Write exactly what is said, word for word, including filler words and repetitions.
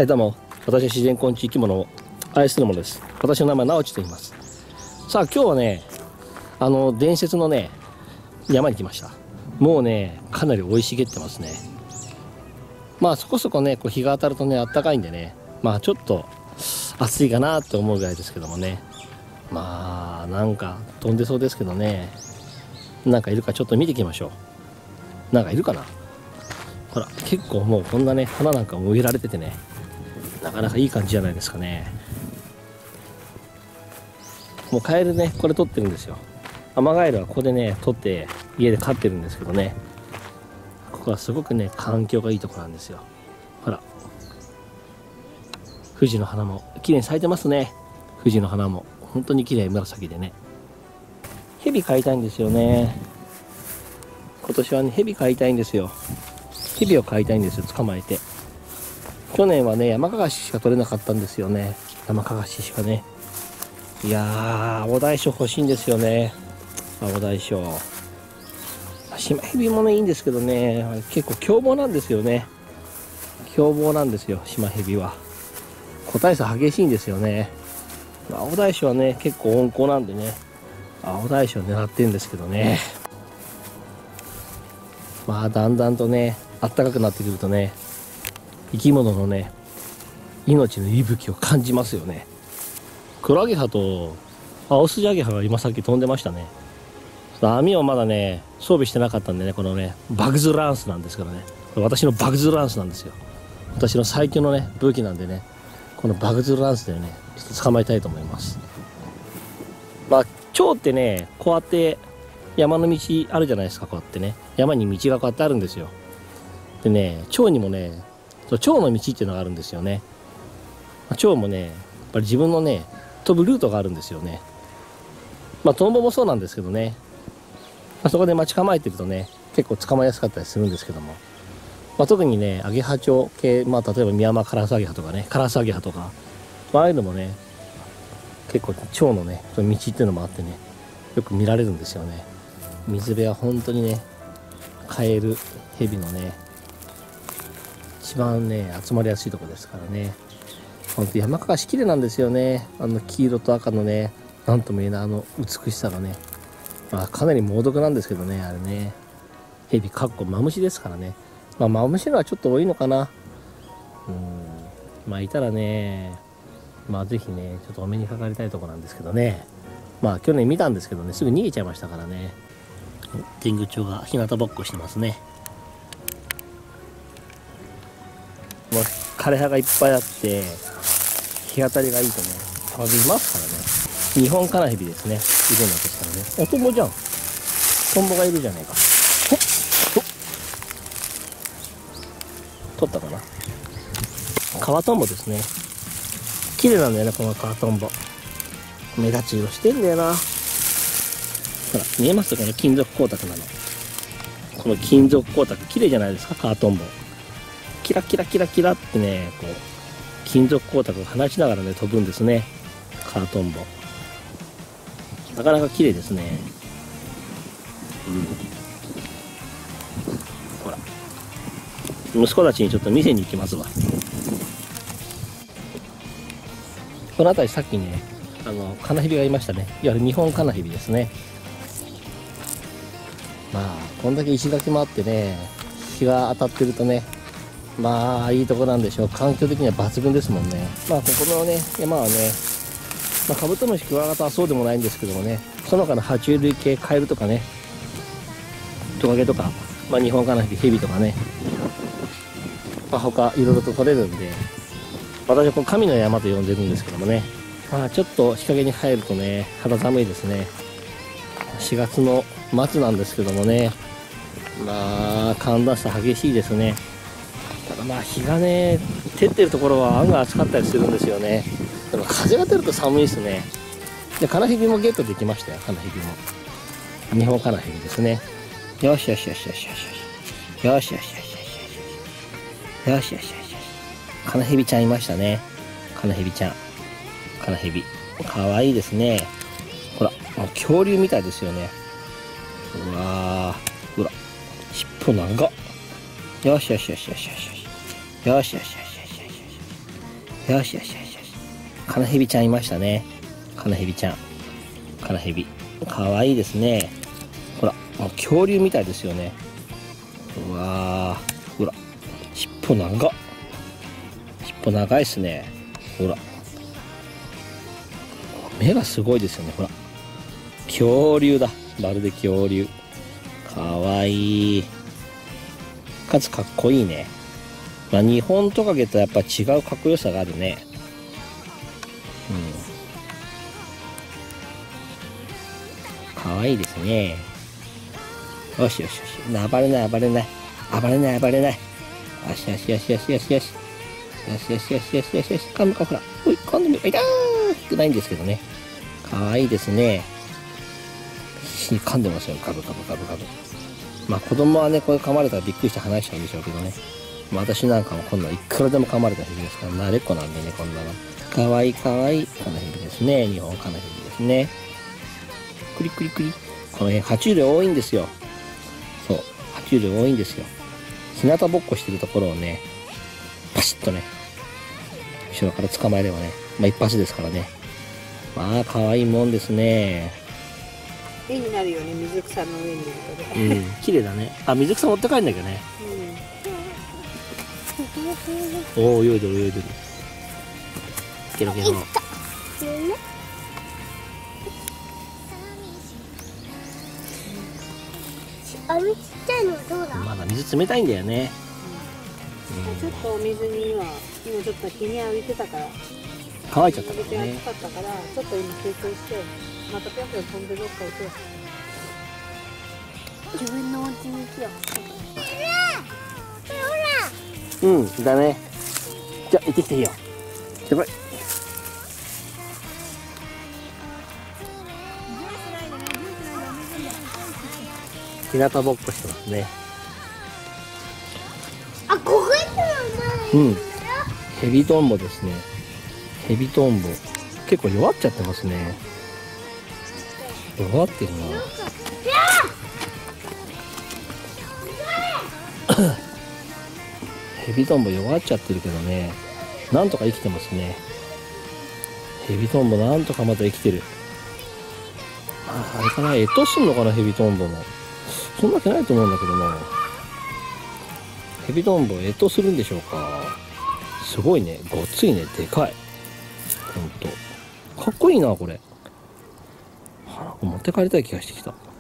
はい、どうも。私は自然昆虫生き物を愛するものです。私の名前は直地と言います。さあ、今日はね、あの伝説のね山に来ました。もうね、かなり生い茂ってますね。まあそこそこね、こう日が当たるとね、あったかいんでね、まあちょっと暑いかなって思うぐらいですけどもね。まあなんか飛んでそうですけどね。なんかいるかちょっと見ていきましょう。なんかいるかな。ほら、結構もうこんなね、花なんかも植えられててね、なかなかいい感じじゃないですかね。もうカエルね、これ取ってるんですよ。アマガエルはここでね、取って家で飼ってるんですけどね。ここはすごくね、環境がいいところなんですよ。ほら、富士の花も綺麗に咲いてますね。富士の花も本当に綺麗、紫でね。ヘビ飼いたいんですよね。今年はね、ヘビ飼いたいんですよ。ヘビを飼いたいんですよ、捕まえて。去年はね、ヤマカガシしか取れなかったんですよね。ヤマカガシしかね。いやー、青大将欲しいんですよね。青大将。シマヘビもね、いいんですけどね、結構凶暴なんですよね。凶暴なんですよ、シマヘビは。個体差激しいんですよね。青大将はね、結構温厚なんでね、青大将を狙ってるんですけどね。まあ、だんだんとね、暖かくなってくるとね、生き物のね、命の息吹を感じますよね。クラゲハとアオスジャゲハが今さっき飛んでましたね。網をまだね、装備してなかったんでね、このね、バグズランスなんですからね。これ私のバグズランスなんですよ。私の最強のね、武器なんでね、このバグズランスでね、ちょっと捕まえたいと思います。まあ、蝶ってね、こうやって山の道あるじゃないですか、こうやってね。山に道がこうやってあるんですよ。でね、蝶にもね、蝶の道っていうのがあるんですよね。蝶もね、やっぱり自分のね、飛ぶルートがあるんですよね。まあトンボもそうなんですけどね、まあ、そこで待ち構えてるとね、結構捕まえやすかったりするんですけども、まあ、特にね、アゲハチョウ系、まあ例えばミヤマカラスアゲハとかね、カラスアゲハとか、まあああいうのもね、結構蝶のね、その道っていうのもあってね、よく見られるんですよね。水辺は本当にね、カエル、ヘビのね、一番ね、集まりやすいところですからね。ほんと山かかし綺麗なんですよね。あの黄色と赤のね、なんとも言えないあの美しさがね。まあかなり猛毒なんですけどね、あれね。ヘビかっこマムシですからね。まあマムシのはちょっと多いのかな。うん。まあいたらね、まあぜひね、ちょっとお目にかかりたいところなんですけどね。まあ去年見たんですけどね、すぐ逃げちゃいましたからね。天狗町が日向ぼっこしてますね。まあ、枯葉がいっぱいあって日当たりがいいとね、飛びますからね。日本カナヘビですね。いるんですからね。お、トンボじゃん。トンボがいるじゃないか。ほっほっ、取ったかな。川トンボですね。綺麗なんだよね、この川トンボ。目立ち色してんだよな。ほら、見えますよ、この金属光沢なの。この金属光沢綺麗じゃないですか、川トンボ。キラキラキラキラってね、こう金属光沢を放ちながらね、飛ぶんですね、カートンボ。なかなか綺麗ですね。うん、ほら、息子たちにちょっと見せに行きますわ。この辺りさっきね、あのカナヘビがいましたね。いわゆる日本カナヘビですね。まあこんだけ石垣もあってね、日が当たってるとね、まあいいとこなんでしょう。環境的には抜群ですもんね。まあここのね、山はね、まあ、カブトムシクワガタはそうでもないんですけどもね、その他の爬虫類系、カエルとかね、トカゲとか、まあ日本カナヘビ、ヘビとかね、まあ他いろいろと取れるんで、私はこの神の山と呼んでるんですけどもね、まあちょっと日陰に入るとね、肌寒いですね。しがつの末なんですけどもね、まあ寒暖差激しいですね。ただまあ日がね照ってるところは案外暑かったりするんですよね。でも風が出ると寒いですね。でカナヘビもゲットできましたよ。カナヘビも日本カナヘビですね。よしよしよしよしよしよしよしよしよしよしよしよしよしよし、カナヘビちゃんいましたね。カナヘビちゃん、カナヘビかわいいですね。ほら恐竜みたいですよね。うわー、ほら尻尾長っ。よしよしよしよしよしよしよしよしよしよしよしよしよしよしよしよし。カナヘビちゃんいましたね。カナヘビちゃん。カナヘビ。かわいいですね。ほら、もう恐竜みたいですよね。うわー。ほら。尻尾長っ。尻尾長いっすね。ほら。目がすごいですよね。ほら。恐竜だ。まるで恐竜。かわいい。かつかっこいいね。まあ、日本トカゲとやっぱ違うかっこよさがあるね。うん。かわいいですね。よしよしよし。暴れない暴れない。暴れない暴れない。よしよしよしよしよしよし。よしよしよしよしよしよし。噛むかほら。おい、噛んでみる。いたー。低くないんですけどね。かわいいですね。必死に噛んでますよ。ガブガブガブガブ。まあ子供はね、これ噛まれたらびっくりして話しちゃうんでしょうけどね。私なんかもこんなんいくらでも噛まれたヘビですから慣れっこなんでね、こんなの。かわいいかわいいカナヘビですね。日本カナヘビですね。クリクリクリ。この辺爬虫類多いんですよ。そう、爬虫類多いんですよ。日向ぼっこしてるところをね、パシッとね、後ろから捕まえればね、まあ一発ですからね。まあ可愛いもんですね。 絵になるよね、水草の上にいるとね。 うん、綺麗だね。あ、水草持って帰んだけどね。 うん、 おお、泳いでる泳いでる。ケロケロ。 あのちっちゃいのはどうだ？ まだ水冷たいんだよね。 うん、ちょっとお水に今、今ちょっと日に浴びてたから。 乾いちゃったからね。 暑かったから、ちょっと今休憩して、またぴょんぴょん飛んでどっか行こう。 自分のお家に行くよ。 うん、だね。じゃあ行ってきていいよ。やばい。日向ぼっこしてますね。 あ、ここ行うん。ヘビトンボですね。ヘビトンボ。結構弱っちゃってますね。弱ってるな。ヘビトンボ弱っちゃってるけどね。なんとか生きてますね。ヘビトンボなんとかまだ生きてる。あ、あれかな、越冬すんのかな、ヘビトンボも。そんなわけないと思うんだけどな。ヘビトンボ越冬するんでしょうか。すごいね、ごっついね、でかい。ほんとかっこいいなこれ。持って帰りたい気がしてきた。